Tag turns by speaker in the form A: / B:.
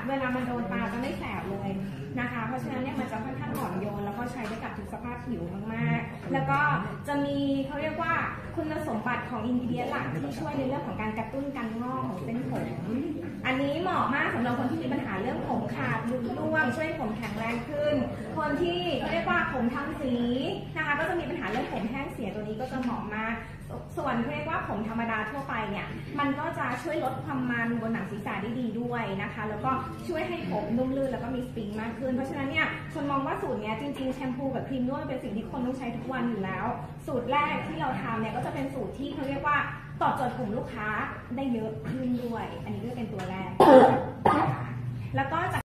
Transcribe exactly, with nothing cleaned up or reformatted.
A: เวลามันโดนตาจะไม่แสบเลยนะคะเพราะฉะนั้นเนี่ยมันจะค่อนข้างอ่อนโยนแล้วก็ใช้ได้กับทุกสภาพผิวมากๆแล้วก็จะมีเขาเรียกว่าคุณสมบัติของอินกิเดียนหลักที่ช่วยในเรื่องของการกระตุ้นการงอกของเส้นผมอันนี้เหมาะมากสำหรับคนที่มีปัญหาเรื่องผมขาดหลุดร่วงช่วยผมแข็งแรงขึ้นคนที่เรียกว่าผมทำสีนะคะก็จะมีปัญหาเรื่องผมแห้งเสียตัวนี้ก็จะเหมาะมากส่วนเรียกว่าผมธรรมดาทั่วไปเนี่ยมันก็จะช่วยลดความมันบนหนังศีรษะได้ดีด้วยนะคะแล้วก็ช่วยให้ผมนุ่มลื่นแล้วก็มีสปริงมากขึ้นเพราะฉะนั้นเนี่ยคนมองว่าสูตรเนี้ยจริงๆแชมพูกับครีมนวดเป็นสิ่งที่คนต้องใช้ทุกวันอยู่แล้วสูตรแรกที่เราทำเนี่ยก็จะเป็นสูตรที่เขาเรียกว่าตอบโจทย์กลุ่มลูกค้าได้เยอะขึ้นด้วยอันนี้ก็เป็นตัวแรกแล้วก็